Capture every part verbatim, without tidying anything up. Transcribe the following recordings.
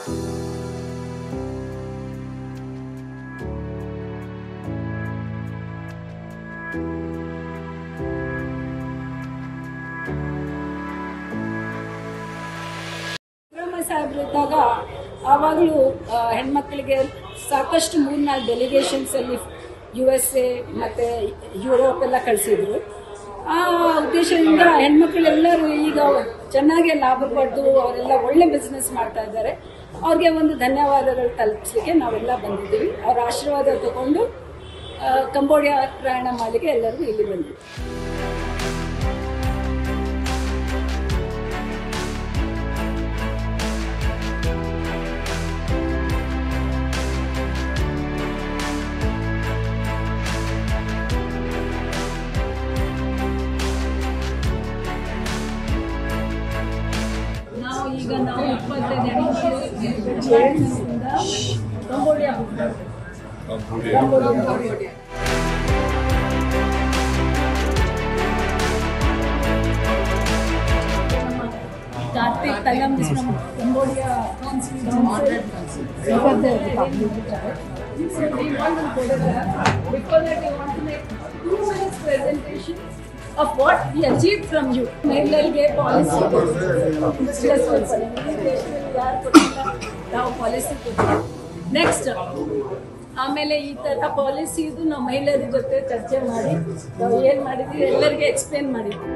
ಸಾಹೇಬ್ರಿದ್ದಾಗ ಆವಾಗಲೂ ಹೆಣ್ಮಕ್ಳಿಗೆ ಸಾಕಷ್ಟು ಮೂರ್ನಾಲ್ಕು ಡೆಲಿಗೇಷನ್ಸ್ ಅಲ್ಲಿ ಯು ಎಸ್ ಎ ಮತ್ತೆ ಯುರೋಪ್ ಎಲ್ಲ ಕಳಿಸಿದ್ರು. ಆ ಉದ್ದೇಶದಿಂದ ಹೆಣ್ಮಕ್ಳೆಲ್ಲರೂ ಈಗ ಚೆನ್ನಾಗಿ ಲಾಭ ಪಡೆದು ಅವರೆಲ್ಲ ಒಳ್ಳೆ ಬಿಸ್ನೆಸ್ ಮಾಡ್ತಾ ಇದ್ದಾರೆ. ಅವ್ರಿಗೆ ಒಂದು ಧನ್ಯವಾದಗಳು ತಲುಪಿಸಲಿಕ್ಕೆ ನಾವೆಲ್ಲ ಬಂದಿದ್ದೀವಿ. ಅವರ ಆಶೀರ್ವಾದ ತಗೊಂಡು ಕಂಬೋಡಿಯಾ ಪ್ರಯಾಣ ಮಾಡಲಿಕ್ಕೆ ಎಲ್ಲರಿಗೂ ಇಲ್ಲಿ ಬಂದಿದ್ದೀವಿ. ಈಗ ನಾವು ಇಪ್ಪತ್ತೈದು Cambodia Karthik Talam from Cambodia because they want to make two minutes presentation of what we achieved from you. Mahilage policy ನಾವು ಪಾಲಿಸಿ ನೆಕ್ಸ್ಟ್ ಆಮೇಲೆ ಈ ತರ ಪಾಲಿಸಿ ಇದು ನಾವು ಮಹಿಳೆಯರ ಜೊತೆ ಚರ್ಚೆ ಮಾಡಿ ನಾವು ಏನ್ ಮಾಡಿದ್ವಿ ಎಲ್ಲರಿಗೆ ಎಕ್ಸ್ಪ್ಲೇನ್ ಮಾಡಿದ್ವಿ.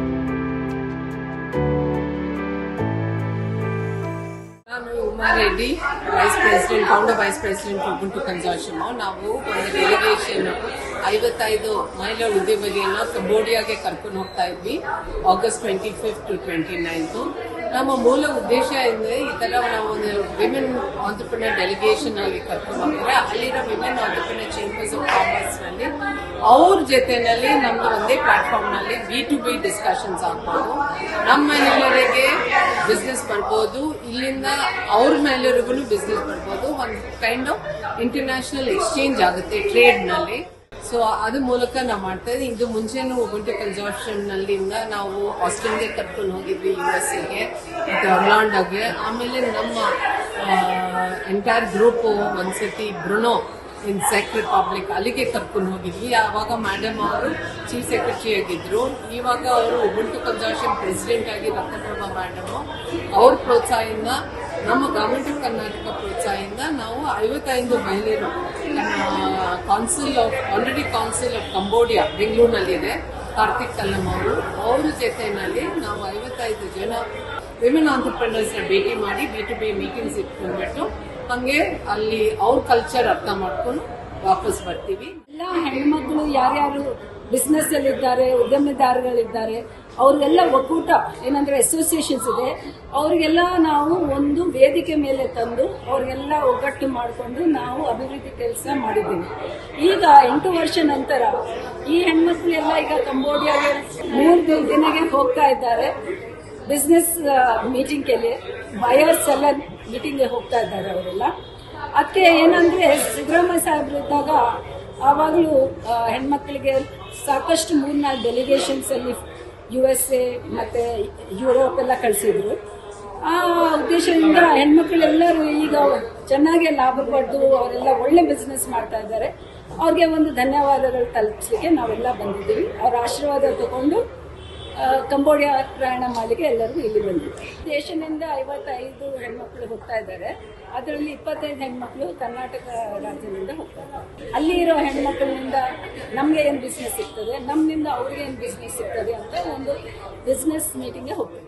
ನಾನು Uma Reddy, vice president, founder vice president Ubuntu consortium. ನಾವು ಒಂದು ಡೆಲಿಗೇಷನ್ ಐವತ್ತೈದು ಮಹಿಳಾ ಉದ್ಯಮಿಗಳನ್ನ ಕಂಬೋಡಿಯಾಗೆ ಕರ್ಕೊಂಡು ಹೋಗ್ತಾ ಇದ್ವಿ August twenty fifth to twenty ninth. ನಮ್ಮ ಮೂಲ ಉದ್ದೇಶ ಅಂದ್ರೆ ಈ ತರ ನಾವು ಒಂದು ವಿಮೆನ್ ಆಂಟರ್ಪ್ರಿನರ್ ಡೆಲಿಗೇಷನ್ ಆಗಿ ಕರ್ಕೊಂಡು ಹೋಗಿದ್ರೆ ಅಲ್ಲಿರೋ women entrepreneur chambers of commerce ನಲ್ಲಿ ಅವ್ರ ಜೊತೆನಲ್ಲಿ ನಮ್ದು ಒಂದೇ ಪ್ಲಾಟ್ಫಾರ್ಮ್ ನಲ್ಲಿ ಬಿ ಟು ಬಿ ಡಿಸ್ಕಷನ್ಸ್ ಆಗ್ಬೋದು. ನಮ್ಮ ಮಹಿಳೆಯರಿಗೆ ಬಿಸ್ನೆಸ್ ಮಾಡ್ಬೋದು, ಇಲ್ಲಿಂದ ಅವ್ರ ಮಹಿಳೆಯರಿಗೂ ಬಿಸ್ನೆಸ್ ಮಾಡ್ಬೋದು. ಒಂದು ಕೈಂಡ್ ಆಫ್ ಇಂಟರ್ನ್ಯಾಷನಲ್ ಎಕ್ಸ್ಚೇಂಜ್ ಆಗುತ್ತೆ ಟ್ರೇಡ್ ನಲ್ಲಿ. ಸೊ ಅದ್ರ ಮೂಲಕ ನಾವು ಮಾಡ್ತಾ ಇದ್ದೀವಿ. ಇದು ಮುಂಚೆನೂ ಉಬುಂಟು ಕನ್ಸಾರ್ಟಿಯಂ ನಲ್ಲಿಂದ ನಾವು ಆಸ್ಟ್ರೇಲಿಯಾಗೆ ಕರ್ಕೊಂಡು ಹೋಗಿದ್ವಿ, ಯು ಎಸ್ ಎಗೆ ಮತ್ತೆ ಒರ್ಲಾಂಡೋಗೆ. ಆಮೇಲೆ ನಮ್ಮ ಎಂಟೈರ್ ಗ್ರೂಪ್ ಒಂದ್ಸತಿ ಬ್ರುನೋ ಇನ್ ಚೆಕ್ ರಿಪಬ್ಲಿಕ್ ಅಲ್ಲಿಗೆ ಕರ್ಕೊಂಡು ಹೋಗಿದ್ವಿ. ಆವಾಗ ಮೇಡಮ್ ಅವರು ಚೀಫ್ ಸೆಕ್ರೆಟರಿ ಆಗಿದ್ರು. ಇವಾಗ ಅವರು ಉಬುಂಟು ಕನ್ಸಾರ್ಟಿಯಂ ಪ್ರೆಸಿಡೆಂಟ್ ಆಗಿ ರತ್ನಪ್ರಭಾ ಮೇಡಮ್ ಅವ್ರ ಪ್ರೋತ್ಸಾಹದಿಂದ, ನಮ್ಮ ಗವರ್ಮೆಂಟ್ ಆಫ್ ಕರ್ನಾಟಕ ಪ್ರೋತ್ಸಾಹದಿಂದ ನಾವು ಐವತ್ತೈದು ಮಹಿಳೆಯರು council of already council of Cambodia ಬೆಂಗಳೂರಿನಲ್ಲಿದೆ, ಕಾರ್ತಿಕ್ ತಲಂ ಅವರು ಅವ್ರ ಜೊತೆನಲ್ಲಿ ನಾವು ಐವತ್ತೈದು ಜನ ವಿಮೆನ್ ಆಂಟರ್ಪ್ರಿನರ್ಸ್ ನ ಭೇಟಿ ಮಾಡಿ ಬಿ ಟು ಬಿ ಮೀಟಿಂಗ್ಸ್ ಇಟ್ಕೊಂಡ್ಬಿಟ್ಟು ಹಂಗೆ ಅಲ್ಲಿ ಅವ್ರ ಕಲ್ಚರ್ ಅರ್ಥ ಮಾಡ್ಕೊಂಡು ವಾಪಸ್ ಬರ್ತೀವಿ. ಎಲ್ಲ ಹೆಣ್ಮಕ್ಳು ಯಾರ್ಯಾರು ಬಿಸ್ನೆಸ್ ಅಲ್ಲಿ ಇದ್ದಾರೆ, ಉದ್ಯಮಿದಾರಗಳಿದ್ದಾರೆ, ಅವ್ರಿಗೆಲ್ಲ ಒಕ್ಕೂಟ ಏನಂದ್ರೆ ಅಸೋಸಿಯೇಷನ್ಸ್ ಇದೆ, ಅವ್ರಿಗೆಲ್ಲ ನಾವು ಒಂದು ವೇದಿಕೆ ಮೇಲೆ ತಂದು ಅವ್ರಿಗೆಲ್ಲ ಒಗ್ಗಟ್ಟು ಮಾಡಿಕೊಂಡು ನಾವು ಅಭಿವೃದ್ಧಿ ಕೆಲಸ ಮಾಡಿದ್ದೀವಿ. ಈಗ ಎಂಟು ವರ್ಷ ನಂತರ ಈ ಹೆಣ್ಮಕ್ಳು ಎಲ್ಲ ಈಗ ಕಂಬೋಡಿಯಾಗೆ ಮೂರು ದಿನಕ್ಕೆ ಹೋಗ್ತಾ ಇದ್ದಾರೆ. ಬಿಸ್ನೆಸ್ ಮೀಟಿಂಗ್ ಗೆ ಬಯರ್ ಸೆಲ್ಲರ್ ಮೀಟಿಂಗ್ಗೆ ಹೋಗ್ತಾ ಇದ್ದಾರೆ ಅವರೆಲ್ಲ. ಅದಕ್ಕೆ ಏನಂದ್ರೆ ಸಿದ್ದರಾಮಯ್ಯ ಸಾಹೇಬ್ರಿದ್ದಾಗ ಆವಾಗಲೂ ಹೆಣ್ಮಕ್ಳಿಗೆ ಸಾಕಷ್ಟು ಮೂರ್ನಾಲ್ಕು ಡೆಲಿಗೇಷನ್ಸ್ ಅಲ್ಲಿ ಯು ಎಸ್ ಎ ಮತ್ತೆ ಯುರೋಪ್ ಎಲ್ಲ ಕಳಿಸಿದ್ರು. ಆ ಉದ್ದೇಶದಿಂದ ಹೆಣ್ಮಕ್ಳೆಲ್ಲರೂ ಈಗ ಚೆನ್ನಾಗಿ ಲಾಭ ಪಡೆದು ಅವರೆಲ್ಲ ಒಳ್ಳೆ ಬಿಸ್ನೆಸ್ ಮಾಡ್ತಾ ಇದ್ದಾರೆ. ಅವ್ರಿಗೆ ಒಂದು ಧನ್ಯವಾದಗಳು ತಲುಪಿಸಲಿಕ್ಕೆ ನಾವೆಲ್ಲ ಬಂದಿದ್ದೀವಿ. ಅವರ ಆಶೀರ್ವಾದ ತಗೊಂಡು ಕಂಬೋಡಿಯಾ ಪ್ರಯಾಣ ಮಾಡಲಿಕ್ಕೆ ಎಲ್ಲರಿಗೂ ಇಲ್ಲಿ ಬಂದಿದ್ದೀವಿ. ದೇಶದಿಂದ ಐವತ್ತೈದು ಹೆಣ್ಮಕ್ಳು ಹೋಗ್ತಾ ಇದ್ದಾರೆ. ಅದರಲ್ಲಿ ಇಪ್ಪತ್ತೈದು ಹೆಣ್ಮಕ್ಳು ಕರ್ನಾಟಕ ರಾಜ್ಯದಿಂದ ಹೋಗ್ತಾ ಇದ್ದಾರೆ. ಅಲ್ಲಿ ಇರೋ ಹೆಣ್ಮಕ್ಳಿಂದ ನಮ್ಗೆ ಏನ್ ಬಿಸ್ನೆಸ್ ಸಿಗ್ತದೆ, ನಮ್ಮಿಂದ ಅವ್ರಿಗೆ ಏನ್ ಬಿಸ್ನೆಸ್ ಸಿಗ್ತದೆ ಅಂತ ಒಂದು ಬಿಸ್ನೆಸ್ ಮೀಟಿಂಗ್ಗೆ ಹೋಗ್ತೀವಿ.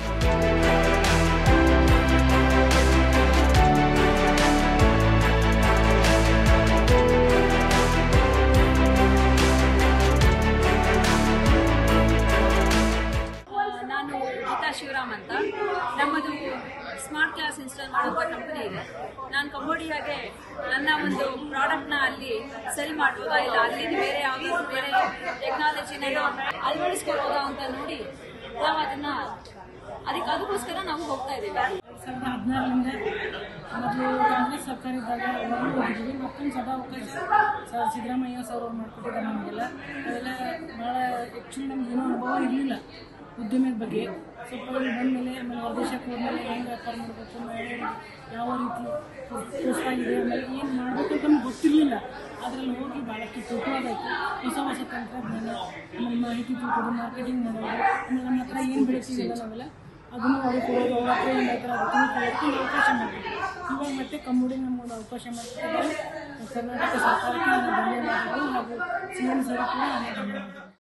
ಶಿವರಾಮ್ ಅಂತ ನಮ್ಮದು ಸ್ಮಾರ್ಟ್ ಕ್ಲಾಸ್ ಇನ್ಸ್ಟಾಲ್ ಮಾಡುವಂಥ ಕಂಪನಿ ಇದೆ. ನಾನು ಕಂಬೋಡಿಯಾಗೆ ನನ್ನ ಒಂದು ಪ್ರಾಡಕ್ಟ್ನ ಅಲ್ಲಿ ಸೆಲ್ ಮಾಡುವಾಗ ಇಲ್ಲ ಅಲ್ಲಿ ಬೇರೆ ಯಾವುದಾದ್ರು ಬೇರೆ ಟೆಕ್ನಾಲಜಿನ ಅಳವಡಿಸ್ಕೊಳ್ಬೋದಾ ಅಂತ ನೋಡಿ ನಾವು ಅದನ್ನ ಅದಕ್ಕೆ ಅದಕ್ಕೋಸ್ಕರ ನಾವು ಹೋಗ್ತಾ ಇದ್ದೀವಿ. ಎರಡ್ ಸಾವಿರದ ಹದಿನಾರರಿಂದ ಮೊದಲು ಕಾಂಗ್ರೆಸ್ ಸರ್ಕಾರ ಇದ್ದಾಗ ಹೋಗಿದ್ವಿ. ಮತ್ತೊಂದು ಸದಾ ಅವಕಾಶ ಸಿದ್ದರಾಮಯ್ಯ ಸರ್ ಅವ್ರು ಮಾಡ್ಕೊಟ್ಟಿದ್ದಾರೆ ನಮಗೆಲ್ಲ. ಅವೆಲ್ಲ ಭಾಳ ಆ್ಯಕ್ಚುಲಿ ನಮ್ಗೆ ಏನೋ ಅನುಭವ ಇರಲಿಲ್ಲ. ಉದ್ಯಮದ ಬಗ್ಗೆ ಸ್ವಲ್ಪ ಅಲ್ಲಿ ಬಂದಮೇಲೆ ಆಮೇಲೆ ಹೊರದೇಶಕ್ಕೆ ಹೋದ್ಮೇಲೆ ಹೆಂಗೆ ವ್ಯಾಪಾರ ಮಾಡಬೇಕು, ಮಹಿಳೆಯರಿಗೆ ಯಾವ ರೀತಿ ಪ್ರೋತ್ಸಾಹ ಇದೆ, ಆಮೇಲೆ ಏನು ಮಾಡಬೇಕು ಅಂತ ನಮ್ಗೆ ಗೊತ್ತಿರಲಿಲ್ಲ. ಅದರಲ್ಲಿ ಹೋಗಿ ಭಾಳಷ್ಟು ಕುತೂಹಲಾಯಿತು. ಹೊಸ ಹೊಸ ತಂತ್ರಜ್ಞಾನ, ಆಮೇಲೆ ಮಾಹಿತಿ ತಿಳ್ಕೋದು, ಮಾರ್ಕೆಟಿಂಗ್ ಮಾಡೋದು, ಆಮೇಲೆ ನಮ್ಮ ಹತ್ರ ಏನು ಬೆಳೆಸಿಲ್ಲ ನಾವೆಲ್ಲ ಅದನ್ನು ಅವ್ರಿಗೆ ಕೊಡೋದು, ಅವ್ರ ಹತ್ರ ಏನು ಬೆಳೀತಾರೆ ಅದನ್ನು ಕೊಡೋದಕ್ಕೆ ಒಂದು ಅವಕಾಶ ಮಾಡ್ತೀವಿ. ಇವಾಗ ಮತ್ತೆ ಕಮ್ಮುಡಿಗೆ ನಮಗೊಂದು ಅವಕಾಶ ಮಾಡ್ತಿದ್ದಾರೆ. ಕರ್ನಾಟಕ ಸರ್ಕಾರಕ್ಕೆ ನಾನು ಧನ್ಯವಾದಗಳು ಹಾಗೂ ಸಿ ಎಂ ಸರ್ ಕೂಡ ನಾನು ಧನ್ಯವಾದಗಳು.